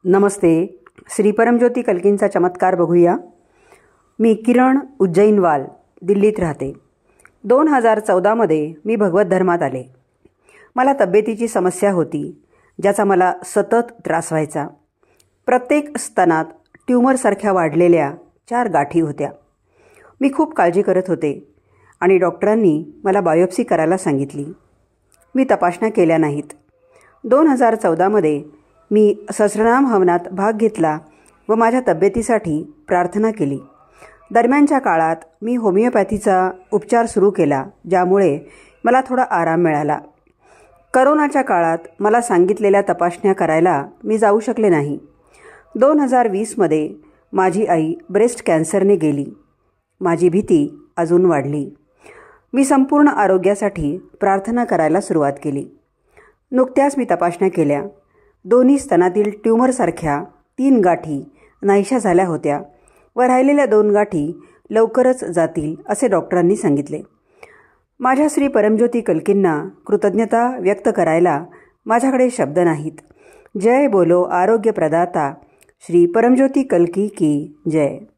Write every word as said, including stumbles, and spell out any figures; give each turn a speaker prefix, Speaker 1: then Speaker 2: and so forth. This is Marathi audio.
Speaker 1: नमस्ते. श्री परमज्योती कल्कींचा चमत्कार बघूया. मी किरण उज्जैनवाल दिल्लीत राहते. दोन हजार चौदामध्ये मी भगवत धर्मात आले. मला तब्येतीची समस्या होती ज्याचा मला सतत त्रास व्हायचा. प्रत्येक स्तनात ट्यूमरसारख्या वाढलेल्या चार गाठी होत्या. मी खूप काळजी करत होते आणि डॉक्टरांनी मला बायोप्सी करायला सांगितली. मी तपासण्या केल्या नाहीत. दोन हजार चौदामध्ये मी सहस्रनाम हवनात भाग घेतला व माझ्या तब्येतीसाठी प्रार्थना केली. दरम्यानच्या काळात मी होमिओपॅथीचा उपचार सुरू केला, ज्यामुळे मला थोडा आराम मिळाला. करोनाच्या काळात मला सांगितलेल्या तपासण्या करायला मी जाऊ शकले नाही. दोन हजार वीसमध्ये माझी आई ब्रेस्ट कॅन्सरने गेली. माझी भीती अजून वाढली. मी संपूर्ण आरोग्यासाठी प्रार्थना करायला सुरुवात केली. नुकत्याच मी तपासण्या केल्या. दोन्ही स्तनातील ट्यूमरसारख्या तीन गाठी नाहीशा झाल्या होत्या व राहिलेल्या दोन गाठी लवकरच जातील असे डॉक्टरांनी सांगितले. माझ्या श्री परमज्योती कल्कींना कृतज्ञता व्यक्त करायला माझ्याकडे शब्द नाहीत. जय बोलो आरोग्य प्रदाता श्री परमज्योती कल्की की जय.